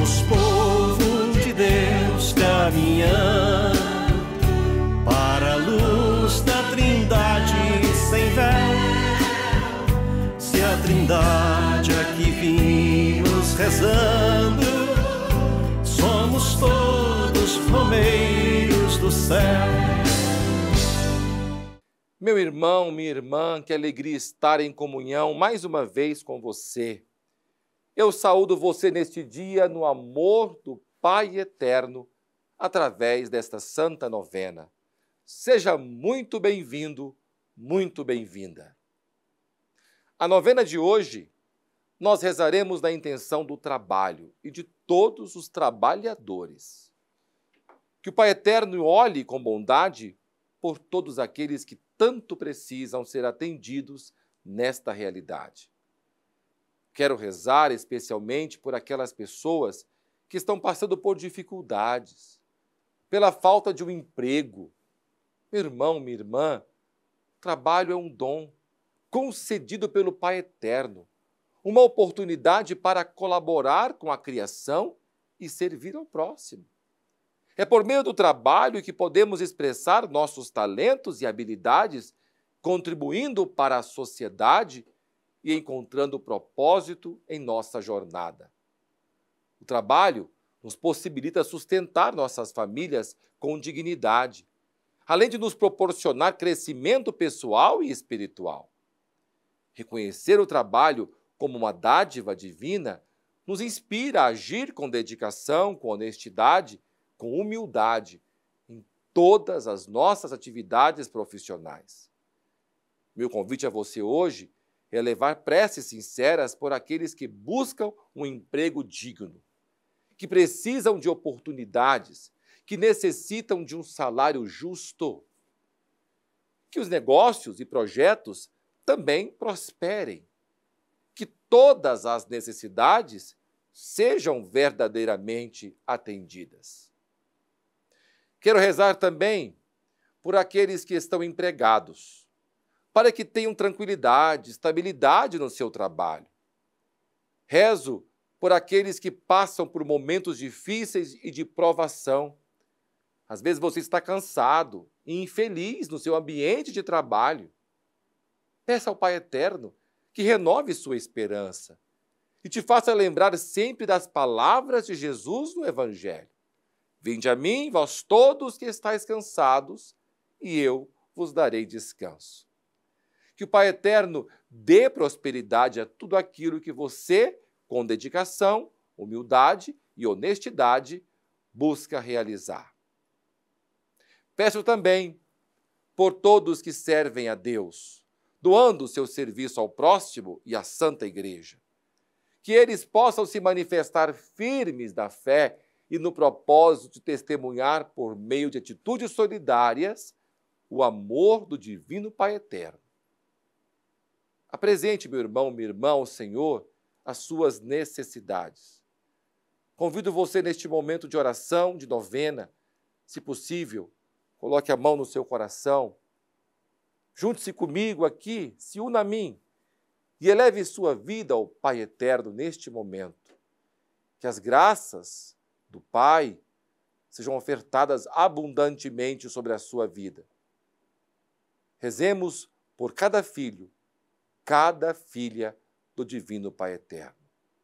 Somos povo de Deus caminhando para a luz da Trindade sem véu. Se a Trindade aqui vimos rezando, somos todos romeiros do céu. Meu irmão, minha irmã, que alegria estar em comunhão mais uma vez com você. Eu saúdo você neste dia no amor do Pai Eterno, através desta santa novena. Seja muito bem-vindo, muito bem-vinda. A novena de hoje, nós rezaremos na intenção do trabalho e de todos os trabalhadores. Que o Pai Eterno olhe com bondade por todos aqueles que tanto precisam ser atendidos nesta realidade. Quero rezar especialmente por aquelas pessoas que estão passando por dificuldades, pela falta de um emprego. Meu irmão, minha irmã, trabalho é um dom concedido pelo Pai Eterno, uma oportunidade para colaborar com a criação e servir ao próximo. É por meio do trabalho que podemos expressar nossos talentos e habilidades, contribuindo para a sociedade e encontrando propósito em nossa jornada. O trabalho nos possibilita sustentar nossas famílias com dignidade, além de nos proporcionar crescimento pessoal e espiritual. Reconhecer o trabalho como uma dádiva divina nos inspira a agir com dedicação, com honestidade, com humildade em todas as nossas atividades profissionais. Meu convite a você hoje é levar preces sinceras por aqueles que buscam um emprego digno, que precisam de oportunidades, que necessitam de um salário justo. Que os negócios e projetos também prosperem, que todas as necessidades sejam verdadeiramente atendidas. Quero rezar também por aqueles que estão empregados, para que tenham tranquilidade, estabilidade no seu trabalho. Rezo por aqueles que passam por momentos difíceis e de provação. Às vezes você está cansado e infeliz no seu ambiente de trabalho. Peça ao Pai Eterno que renove sua esperança e te faça lembrar sempre das palavras de Jesus no Evangelho. Vinde a mim, vós todos que estáis cansados, e eu vos darei descanso. Que o Pai Eterno dê prosperidade a tudo aquilo que você, com dedicação, humildade e honestidade, busca realizar. Peço também por todos que servem a Deus, doando o seu serviço ao próximo e à Santa Igreja. Que eles possam se manifestar firmes na fé e no propósito de testemunhar, por meio de atitudes solidárias, o amor do Divino Pai Eterno. Apresente, meu irmão, minha irmã, ao Senhor as suas necessidades. Convido você neste momento de oração, de novena, se possível, coloque a mão no seu coração, junte-se comigo aqui, se una a mim e eleve sua vida ao Pai Eterno neste momento. Que as graças do Pai sejam ofertadas abundantemente sobre a sua vida. Rezemos por cada filho, cada filha do Divino Pai Eterno.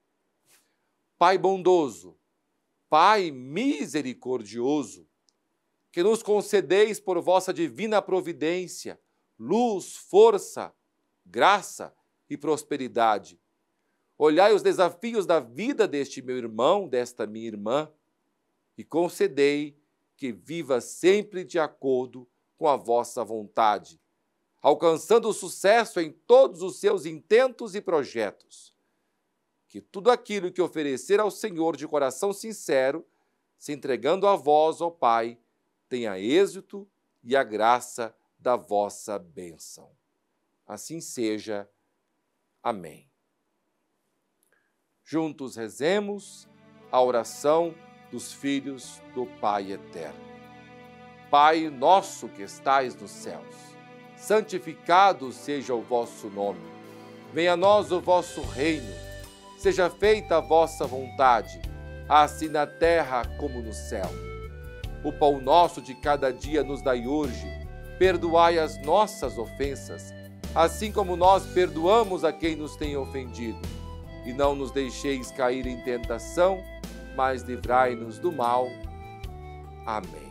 Pai bondoso, Pai misericordioso, que nos concedeis por vossa divina providência luz, força, graça e prosperidade. Olhai os desafios da vida deste meu irmão, desta minha irmã, e concedei que viva sempre de acordo com a vossa vontade, alcançando o sucesso em todos os seus intentos e projetos. Que tudo aquilo que oferecer ao Senhor de coração sincero, se entregando a vós, ó Pai, tenha êxito e a graça da vossa bênção. Assim seja. Amém. Juntos rezemos a oração dos filhos do Pai Eterno. Pai nosso que estais nos céus, santificado seja o vosso nome. Venha a nós o vosso reino. Seja feita a vossa vontade, assim na terra como no céu. O pão nosso de cada dia nos dai hoje. Perdoai as nossas ofensas, assim como nós perdoamos a quem nos tem ofendido. E não nos deixeis cair em tentação, mas livrai-nos do mal. Amém.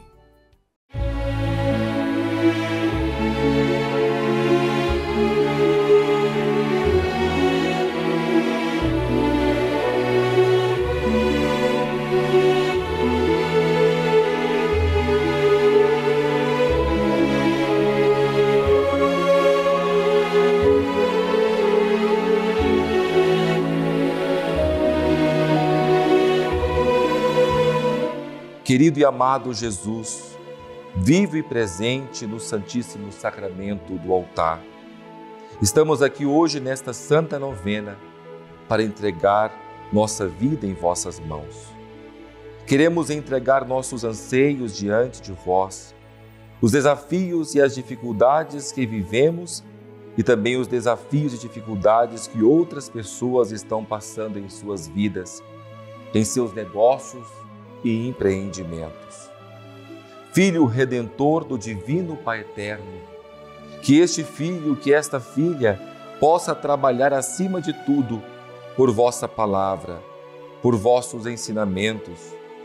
Querido e amado Jesus, vivo e presente no Santíssimo Sacramento do altar, estamos aqui hoje nesta Santa Novena para entregar nossa vida em vossas mãos. Queremos entregar nossos anseios diante de vós, os desafios e as dificuldades que vivemos e também os desafios e dificuldades que outras pessoas estão passando em suas vidas, em seus negócios e empreendimentos. Filho Redentor do Divino Pai Eterno, que este filho, que esta filha possa trabalhar acima de tudo por vossa palavra, por vossos ensinamentos.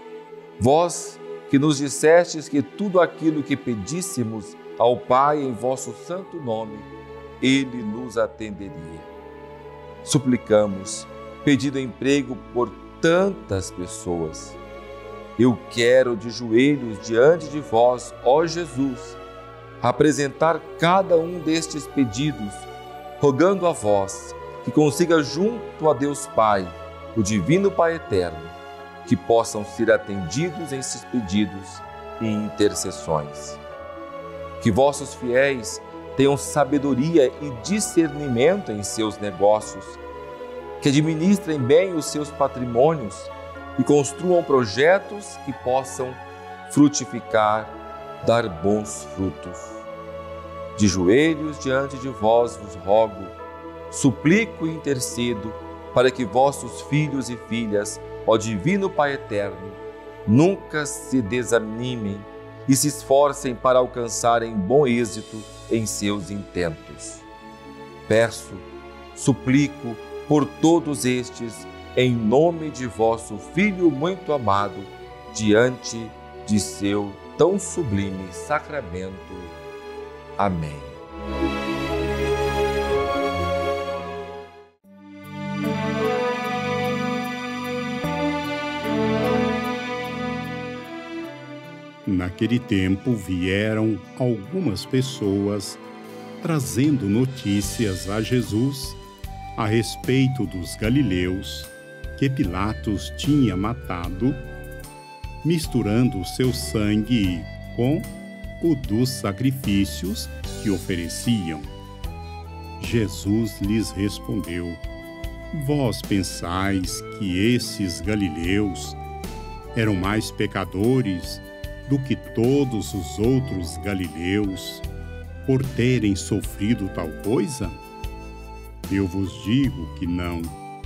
Vós que nos dissestes que tudo aquilo que pedíssemos ao Pai em vosso santo nome, Ele nos atenderia. Suplicamos, pedindo emprego por tantas pessoas. Eu quero de joelhos diante de vós, ó Jesus, apresentar cada um destes pedidos, rogando a vós que consiga junto a Deus Pai, o Divino Pai Eterno, que possam ser atendidos esses pedidos e intercessões. Que vossos fiéis tenham sabedoria e discernimento em seus negócios, que administrem bem os seus patrimônios e construam projetos que possam frutificar, dar bons frutos. De joelhos diante de vós vos rogo, suplico e intercedo para que vossos filhos e filhas, ó Divino Pai Eterno, nunca se desanimem e se esforcem para alcançarem bom êxito em seus intentos. Peço, suplico por todos estes, em nome de vosso Filho muito amado, diante de seu tão sublime sacramento. Amém. Naquele tempo vieram algumas pessoas trazendo notícias a Jesus a respeito dos galileus que Pilatos tinha matado, misturando o seu sangue com o dos sacrifícios que ofereciam. Jesus lhes respondeu: Vós pensais que esses galileus eram mais pecadores do que todos os outros galileus por terem sofrido tal coisa? Eu vos digo que não.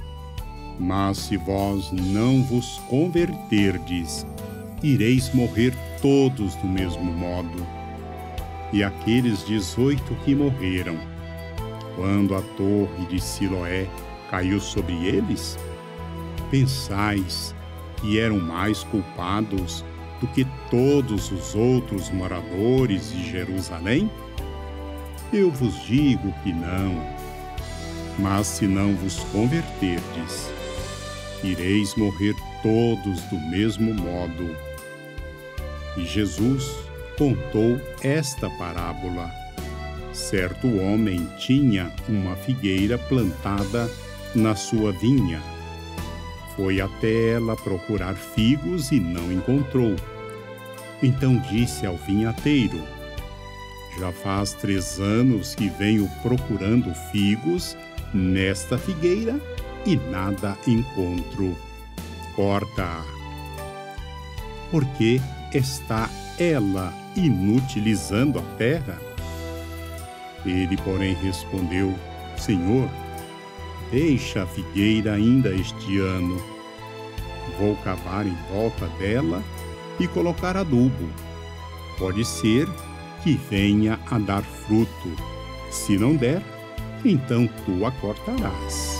Mas se vós não vos converterdes, ireis morrer todos do mesmo modo. E aqueles 18 que morreram, quando a torre de Siloé caiu sobre eles, pensais que eram mais culpados do que todos os outros moradores de Jerusalém? Eu vos digo que não. Mas se não vos converterdes, ireis morrer todos do mesmo modo. E Jesus contou esta parábola. Certo homem tinha uma figueira plantada na sua vinha. Foi até ela procurar figos e não encontrou. Então disse ao vinhateiro: Já faz 3 anos que venho procurando figos nesta figueira e nada encontro. Corta-a, porque está ela inutilizando a terra? Ele, porém, respondeu: Senhor, deixa a figueira ainda este ano. Vou cavar em volta dela e colocar adubo. Pode ser que venha a dar fruto. Se não der, então tu a cortarás.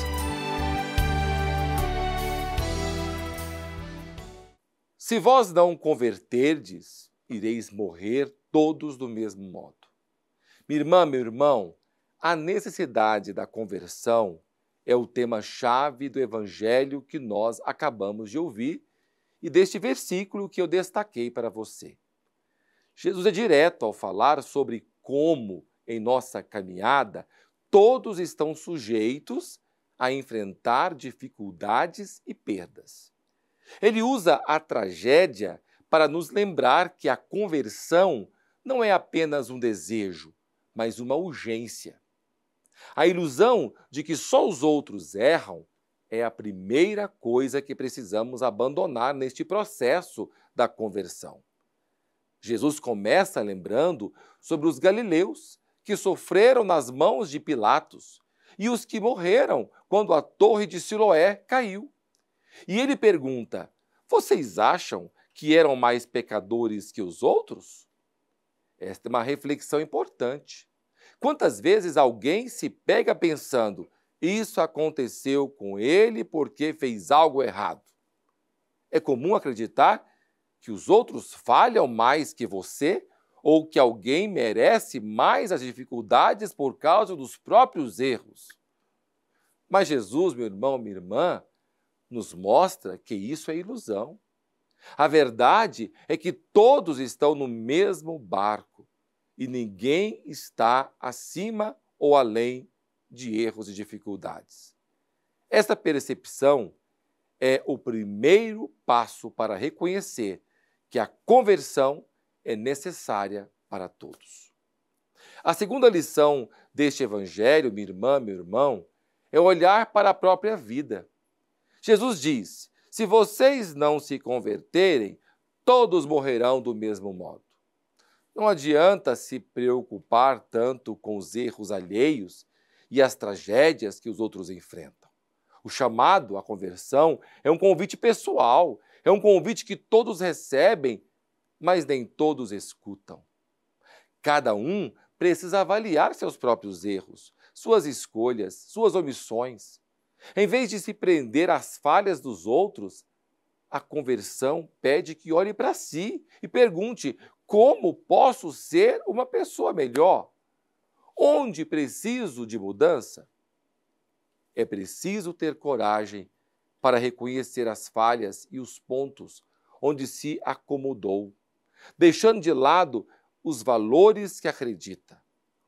Se vós não converterdes, ireis morrer todos do mesmo modo. Minha irmã, meu irmão, a necessidade da conversão é o tema-chave do evangelho que nós acabamos de ouvir e deste versículo que eu destaquei para você. Jesus é direto ao falar sobre como, em nossa caminhada, todos estão sujeitos a enfrentar dificuldades e perdas. Ele usa a tragédia para nos lembrar que a conversão não é apenas um desejo, mas uma urgência. A ilusão de que só os outros erram é a primeira coisa que precisamos abandonar neste processo da conversão. Jesus começa lembrando sobre os galileus que sofreram nas mãos de Pilatos e os que morreram quando a torre de Siloé caiu. E ele pergunta: vocês acham que eram mais pecadores que os outros? Esta é uma reflexão importante. Quantas vezes alguém se pega pensando: isso aconteceu com ele porque fez algo errado? É comum acreditar que os outros falham mais que você ou que alguém merece mais as dificuldades por causa dos próprios erros. Mas Jesus, meu irmão, minha irmã, nos mostra que isso é ilusão. A verdade é que todos estão no mesmo barco e ninguém está acima ou além de erros e dificuldades. Esta percepção é o primeiro passo para reconhecer que a conversão é necessária para todos. A segunda lição deste evangelho, minha irmã, meu irmão, é olhar para a própria vida. Jesus diz: se vocês não se converterem, todos morrerão do mesmo modo. Não adianta se preocupar tanto com os erros alheios e as tragédias que os outros enfrentam. O chamado à conversão é um convite pessoal, é um convite que todos recebem, mas nem todos escutam. Cada um precisa avaliar seus próprios erros, suas escolhas, suas omissões. Em vez de se prender às falhas dos outros, a conversão pede que olhe para si e pergunte: como posso ser uma pessoa melhor? Onde preciso de mudança? É preciso ter coragem para reconhecer as falhas e os pontos onde se acomodou, deixando de lado os valores que acredita.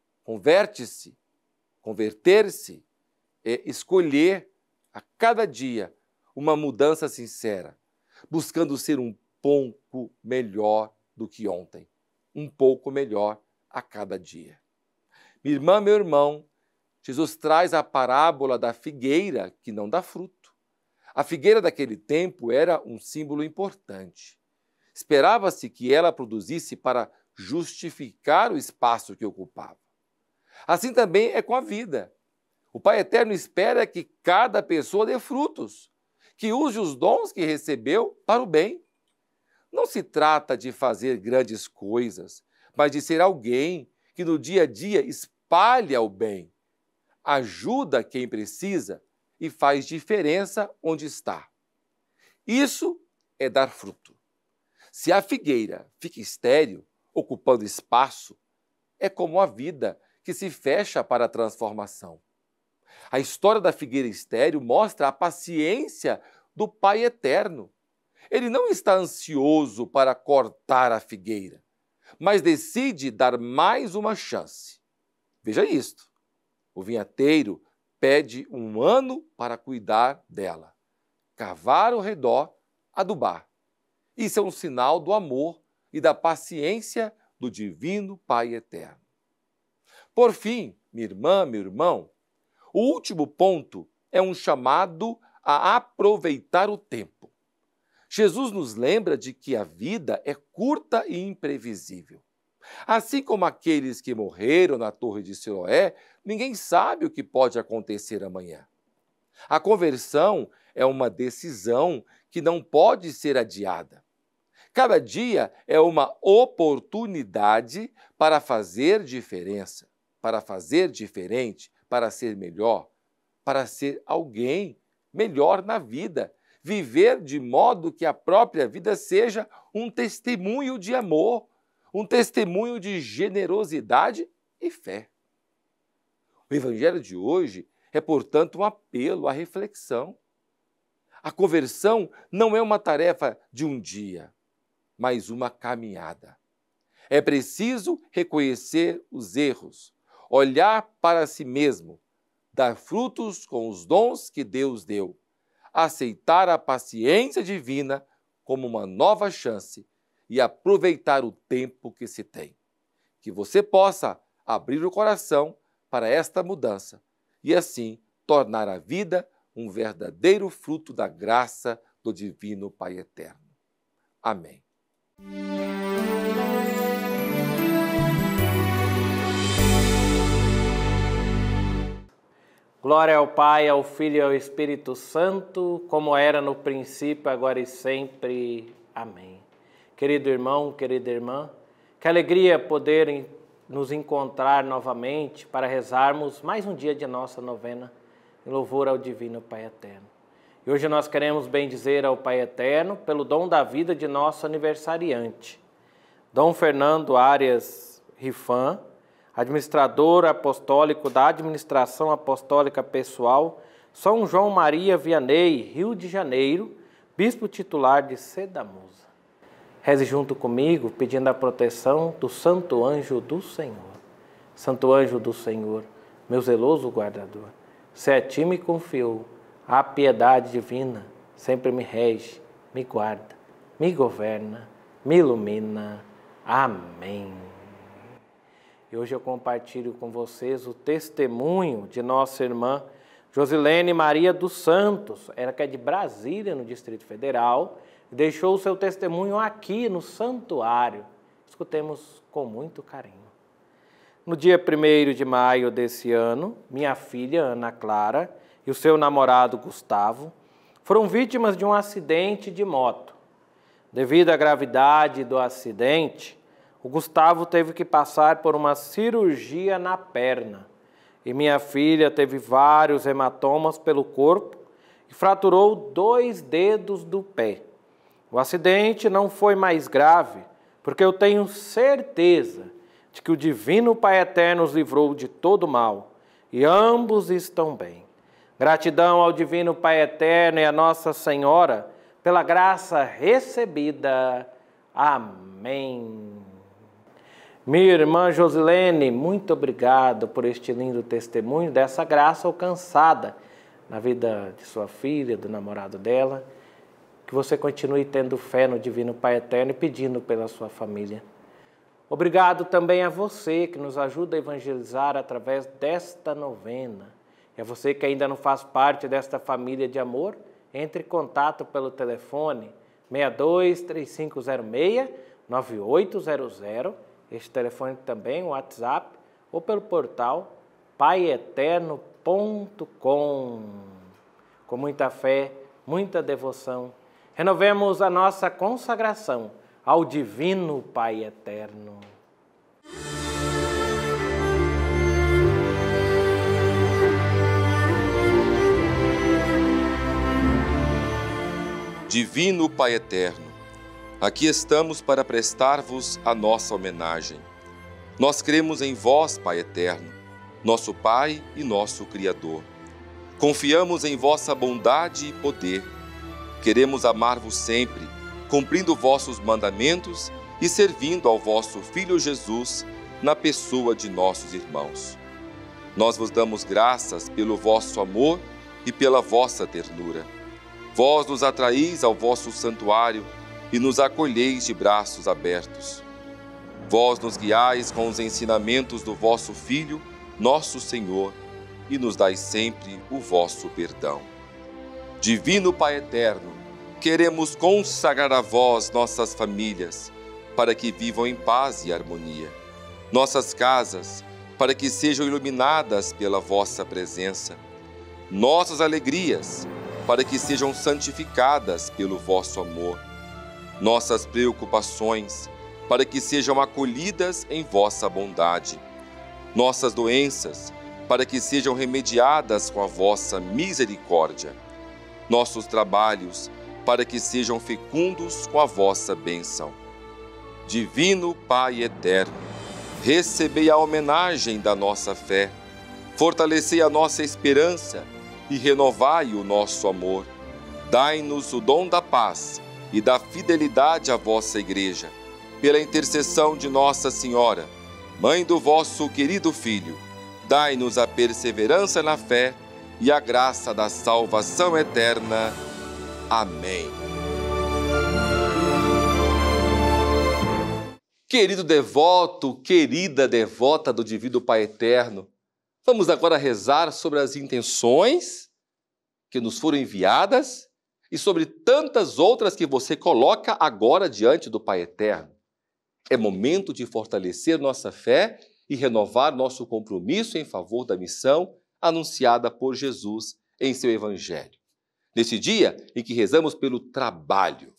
Converter-se é escolher a cada dia uma mudança sincera, buscando ser um pouco melhor do que ontem, um pouco melhor a cada dia. Minha irmã, meu irmão, Jesus traz a parábola da figueira que não dá fruto. A figueira daquele tempo era um símbolo importante. Esperava-se que ela produzisse para justificar o espaço que ocupava. Assim também é com a vida. O Pai Eterno espera que cada pessoa dê frutos, que use os dons que recebeu para o bem. Não se trata de fazer grandes coisas, mas de ser alguém que no dia a dia espalha o bem, ajuda quem precisa e faz diferença onde está. Isso é dar fruto. Se a figueira fica estéril, ocupando espaço, é como a vida que se fecha para a transformação. A história da figueira estéril mostra a paciência do Pai Eterno. Ele não está ansioso para cortar a figueira, mas decide dar mais uma chance. Veja isto: o vinhateiro pede 1 ano para cuidar dela, cavar ao redor, adubar. Isso é um sinal do amor e da paciência do Divino Pai Eterno. Por fim, minha irmã, meu irmão, o último ponto é um chamado a aproveitar o tempo. Jesus nos lembra de que a vida é curta e imprevisível. Assim como aqueles que morreram na torre de Siloé, ninguém sabe o que pode acontecer amanhã. A conversão é uma decisão que não pode ser adiada. Cada dia é uma oportunidade para fazer diferença, para fazer diferente, para ser melhor, para ser alguém melhor na vida. Viver de modo que a própria vida seja um testemunho de amor, um testemunho de generosidade e fé. O Evangelho de hoje é, portanto, um apelo à reflexão. A conversão não é uma tarefa de um dia, mas uma caminhada. É preciso reconhecer os erros, olhar para si mesmo, dar frutos com os dons que Deus deu, aceitar a paciência divina como uma nova chance e aproveitar o tempo que se tem. Que você possa abrir o coração para esta mudança e assim tornar a vida um verdadeiro fruto da graça do Divino Pai Eterno. Amém. Glória ao Pai, ao Filho e ao Espírito Santo, como era no princípio, agora e sempre. Amém. Querido irmão, querida irmã, que alegria poder nos encontrar novamente para rezarmos mais um dia de nossa novena em louvor ao Divino Pai Eterno. E hoje nós queremos bendizer ao Pai Eterno pelo dom da vida de nosso aniversariante, Dom Fernando Arias Rifan, administrador apostólico da Administração Apostólica Pessoal, São João Maria Vianney, Rio de Janeiro, bispo titular de Cedamusa. Reze junto comigo, pedindo a proteção do Santo Anjo do Senhor. Santo Anjo do Senhor, meu zeloso guardador, se a ti me confiou a piedade divina, sempre me rege, me guarda, me governa, me ilumina. Amém. E hoje eu compartilho com vocês o testemunho de nossa irmã Josilene Maria dos Santos, ela que é de Brasília, no Distrito Federal, e deixou o seu testemunho aqui no santuário. Escutemos com muito carinho. No dia 1º de maio desse ano, minha filha Ana Clara e o seu namorado Gustavo foram vítimas de um acidente de moto. Devido à gravidade do acidente, o Gustavo teve que passar por uma cirurgia na perna e minha filha teve vários hematomas pelo corpo e fraturou 2 dedos do pé. O acidente não foi mais grave, porque eu tenho certeza de que o Divino Pai Eterno os livrou de todo mal e ambos estão bem. Gratidão ao Divino Pai Eterno e à Nossa Senhora pela graça recebida. Amém. Minha irmã Josilene, muito obrigado por este lindo testemunho dessa graça alcançada na vida de sua filha, do namorado dela. Que você continue tendo fé no Divino Pai Eterno e pedindo pela sua família. Obrigado também a você que nos ajuda a evangelizar através desta novena. E a você que ainda não faz parte desta família de amor, entre em contato pelo telefone 62 3506 9800. Este telefone também, o WhatsApp, ou pelo portal paieterno.com. Com muita fé, muita devoção, renovemos a nossa consagração ao Divino Pai Eterno. Divino Pai Eterno, aqui estamos para prestar-vos a nossa homenagem. Nós cremos em vós, Pai Eterno, nosso Pai e nosso Criador. Confiamos em vossa bondade e poder. Queremos amar-vos sempre, cumprindo vossos mandamentos e servindo ao vosso Filho Jesus na pessoa de nossos irmãos. Nós vos damos graças pelo vosso amor e pela vossa ternura. Vós nos atraís ao vosso santuário e nos acolheis de braços abertos. Vós nos guiais com os ensinamentos do vosso Filho, nosso Senhor, e nos dais sempre o vosso perdão. Divino Pai Eterno, queremos consagrar a vós nossas famílias, para que vivam em paz e harmonia. Nossas casas, para que sejam iluminadas pela vossa presença. Nossas alegrias, para que sejam santificadas pelo vosso amor. Nossas preocupações, para que sejam acolhidas em vossa bondade. Nossas doenças, para que sejam remediadas com a vossa misericórdia. Nossos trabalhos, para que sejam fecundos com a vossa bênção. Divino Pai eterno, recebei a homenagem da nossa fé, fortalecei a nossa esperança e renovai o nosso amor. Dai-nos o dom da paz e da fidelidade à vossa Igreja, pela intercessão de Nossa Senhora, Mãe do vosso querido Filho. Dai-nos a perseverança na fé e a graça da salvação eterna. Amém. Querido devoto, querida devota do Divino Pai Eterno, vamos agora rezar sobre as intenções que nos foram enviadas e sobre tantas outras que você coloca agora diante do Pai Eterno. É momento de fortalecer nossa fé e renovar nosso compromisso em favor da missão anunciada por Jesus em seu Evangelho. Nesse dia em que rezamos pelo trabalho.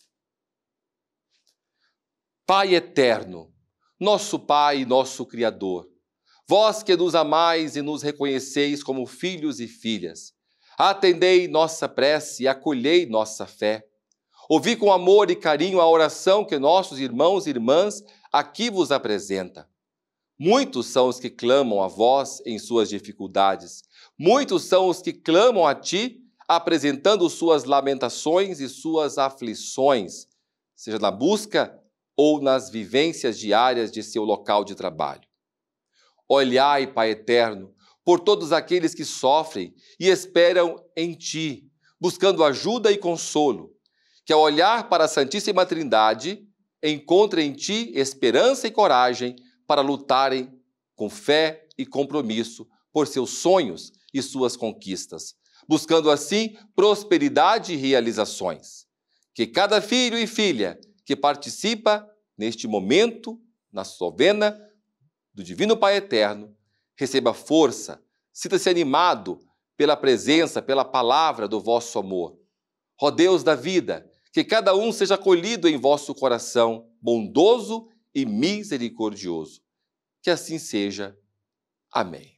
Pai eterno, nosso Pai e nosso Criador, vós que nos amais e nos reconheceis como filhos e filhas, atendei nossa prece e acolhei nossa fé. Ouvi com amor e carinho a oração que nossos irmãos e irmãs aqui vos apresenta. Muitos são os que clamam a vós em suas dificuldades. Muitos são os que clamam a ti, apresentando suas lamentações e suas aflições, seja na busca ou nas vivências diárias de seu local de trabalho. Olhai, Pai eterno, por todos aqueles que sofrem e esperam em ti, buscando ajuda e consolo, que ao olhar para a Santíssima Trindade, encontrem em ti esperança e coragem para lutarem com fé e compromisso por seus sonhos e suas conquistas, buscando assim prosperidade e realizações. Que cada filho e filha que participa neste momento, na novena do Divino Pai Eterno, receba força, sinta-se animado pela presença, pela palavra do vosso amor. Ó Deus da vida, que cada um seja acolhido em vosso coração, bondoso e misericordioso. Que assim seja. Amém.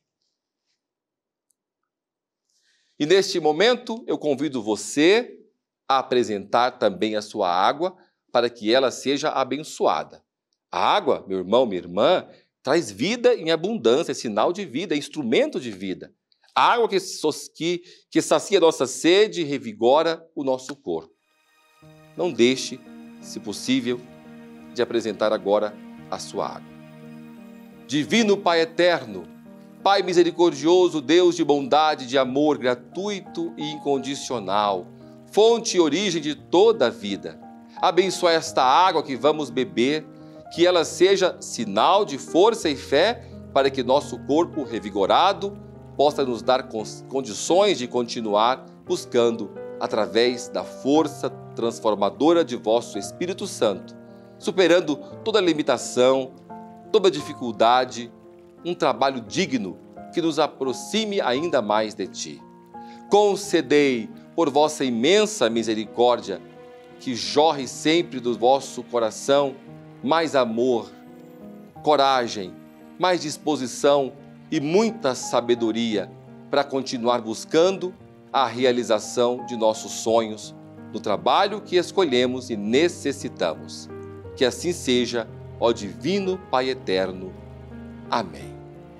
E neste momento eu convido você a apresentar também a sua água para que ela seja abençoada. A água, meu irmão, minha irmã, traz vida em abundância, é sinal de vida, é instrumento de vida. A água que sacia a nossa sede e revigora o nosso corpo. Não deixe, se possível, de apresentar agora a sua água. Divino Pai eterno, Pai misericordioso, Deus de bondade, de amor gratuito e incondicional, fonte e origem de toda a vida, abençoa esta água que vamos beber, que ela seja sinal de força e fé para que nosso corpo revigorado possa nos dar condições de continuar buscando, através da força transformadora de vosso Espírito Santo, superando toda limitação, toda dificuldade, um trabalho digno que nos aproxime ainda mais de ti. Concedei, por vossa imensa misericórdia, que jorre sempre do vosso coração mais amor, coragem, mais disposição e muita sabedoria para continuar buscando a realização de nossos sonhos no trabalho que escolhemos e necessitamos. Que assim seja, ó Divino Pai Eterno. Amém.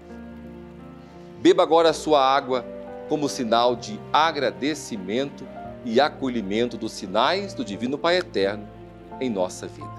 Beba agora a sua água como sinal de agradecimento e acolhimento dos sinais do Divino Pai Eterno em nossa vida.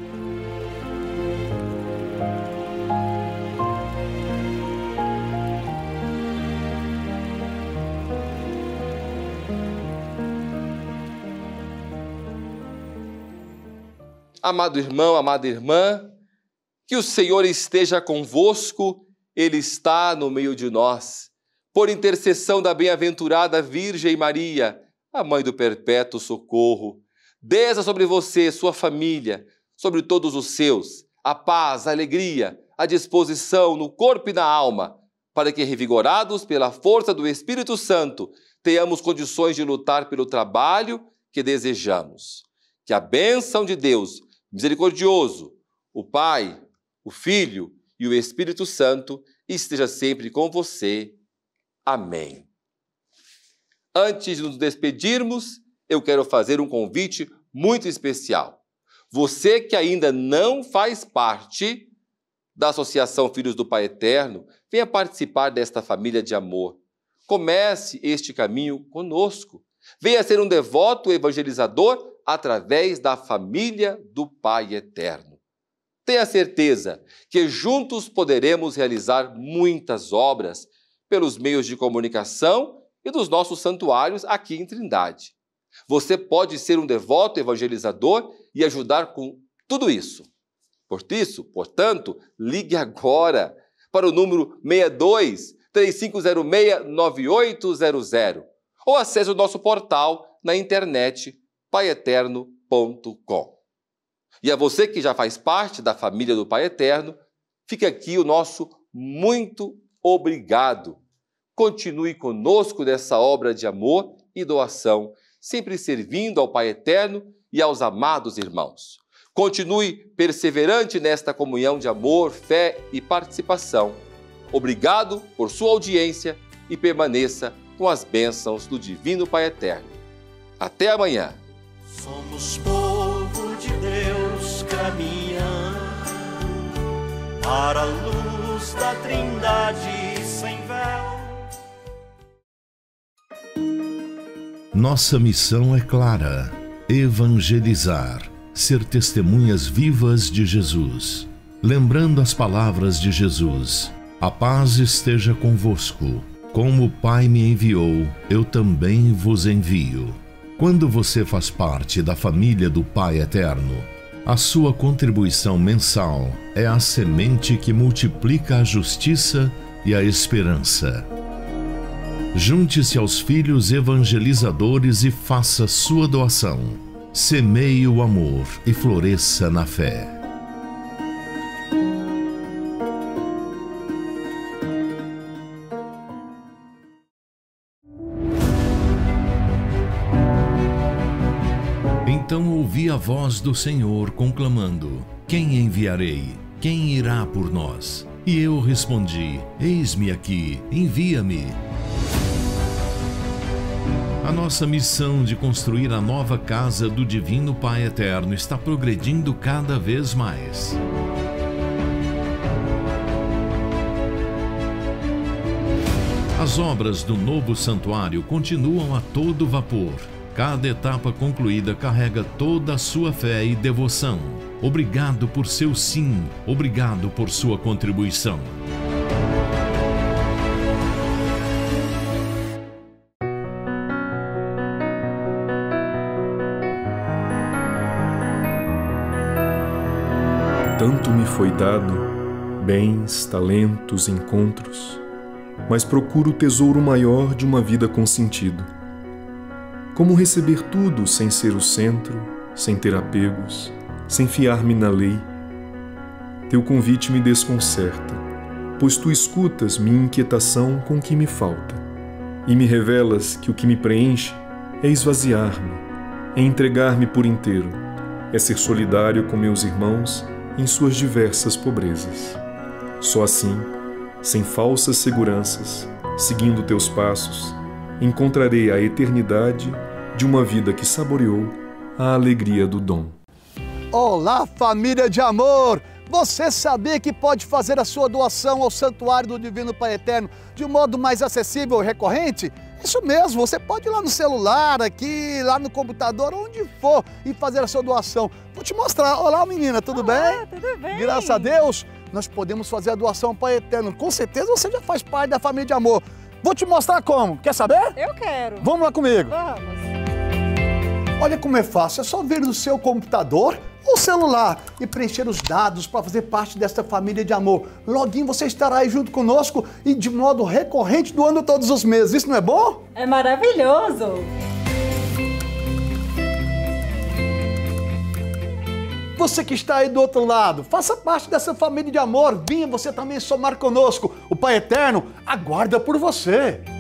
Amado irmão, amada irmã, que o Senhor esteja convosco, Ele está no meio de nós. Por intercessão da bem-aventurada Virgem Maria, a Mãe do Perpétuo Socorro, desça sobre você, sua família, sobre todos os seus, a paz, a alegria, a disposição no corpo e na alma, para que, revigorados pela força do Espírito Santo, tenhamos condições de lutar pelo trabalho que desejamos. Que a bênção de Deus misericordioso, o Pai, o Filho e o Espírito Santo esteja sempre com você. Amém. Antes de nos despedirmos, eu quero fazer um convite muito especial. Você que ainda não faz parte da Associação Filhos do Pai Eterno, venha participar desta família de amor. Comece este caminho conosco. Venha ser um devoto evangelizador através da família do Pai Eterno. Tenha certeza que juntos poderemos realizar muitas obras pelos meios de comunicação e dos nossos santuários aqui em Trindade. Você pode ser um devoto evangelizador e ajudar com tudo isso. Portanto, ligue agora para o número 62-3506-9800 ou acesse o nosso portal na internet paieterno.com. E a você que já faz parte da família do Pai Eterno, fica aqui o nosso muito obrigado. Continue conosco nessa obra de amor e doação, sempre servindo ao Pai Eterno e aos amados irmãos. Continue perseverante nesta comunhão de amor, fé e participação. Obrigado por sua audiência e permaneça com as bênçãos do Divino Pai Eterno. Até amanhã. Somos povo de Deus caminhando para a luz da Trindade sem véu. Nossa missão é clara: evangelizar, ser testemunhas vivas de Jesus. Lembrando as palavras de Jesus: a paz esteja convosco. Como o Pai me enviou, eu também vos envio. Quando você faz parte da família do Pai Eterno, a sua contribuição mensal é a semente que multiplica a justiça e a esperança. Junte-se aos filhos evangelizadores e faça sua doação. Semeie o amor e floresça na fé. Então ouvi a voz do Senhor conclamando: quem enviarei? Quem irá por nós? E eu respondi: eis-me aqui, envia-me. A nossa missão de construir a nova casa do Divino Pai Eterno está progredindo cada vez mais. As obras do novo santuário continuam a todo vapor. Cada etapa concluída carrega toda a sua fé e devoção. Obrigado por seu sim, obrigado por sua contribuição. Tanto me foi dado, bens, talentos, encontros, mas procuro o tesouro maior de uma vida com sentido. Como receber tudo sem ser o centro, sem ter apegos, sem fiar-me na lei? Teu convite me desconcerta, pois tu escutas minha inquietação com o que me falta, e me revelas que o que me preenche é esvaziar-me, é entregar-me por inteiro, é ser solidário com meus irmãos em suas diversas pobrezas. Só assim, sem falsas seguranças, seguindo teus passos, encontrarei a eternidade de uma vida que saboreou a alegria do dom. Olá, família de amor! Você sabia que pode fazer a sua doação ao Santuário do Divino Pai Eterno de um modo mais acessível e recorrente? Isso mesmo, você pode ir lá no celular, aqui, lá no computador, onde for, e fazer a sua doação. Vou te mostrar. Olá, menina, tudo bem? Tudo bem. Graças a Deus, nós podemos fazer a doação ao Pai Eterno. Com certeza você já faz parte da família de amor. Vou te mostrar como. Quer saber? Eu quero. Vamos lá comigo. Vamos. Olha como é fácil, é só vir no seu computador ou celular e preencher os dados para fazer parte desta família de amor. Loguinho você estará aí junto conosco e de modo recorrente doando todos os meses. Isso não é bom? É maravilhoso! Você que está aí do outro lado, faça parte dessa família de amor. Venha você também somar conosco. O Pai Eterno aguarda por você.